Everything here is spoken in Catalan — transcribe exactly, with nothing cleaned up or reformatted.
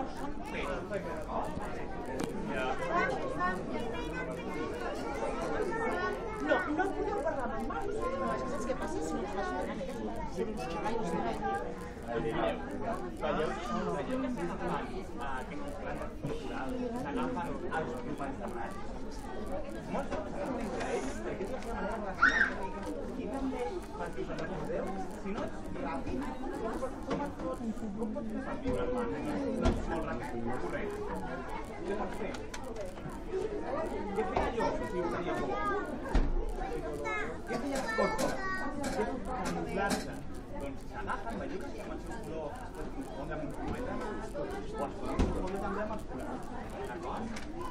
morts són peixos. No, no podeu parlar amb mans. No, saps què passa? Si no us vas donar aquests serins xerrallos de la Veieu que s'agafen aquestes plantes culturals, s'agafen els humans de mar. Molts cops s'agafen entre ells perquè és la seva manera de relacionar-se i també perquè us en recordeu, si no ets ràpid, com et pots fer viure el mar? Doncs molt ràpid, correcte. Què pots fer? Què feia jo si ho tenia com? Què feia l'escorco? Què puc camuflar-se? Doncs si s'agafen, veieu que si amb el seu color es pot confondre amb un cometa o es pot confondre també amb els colors. D'acord?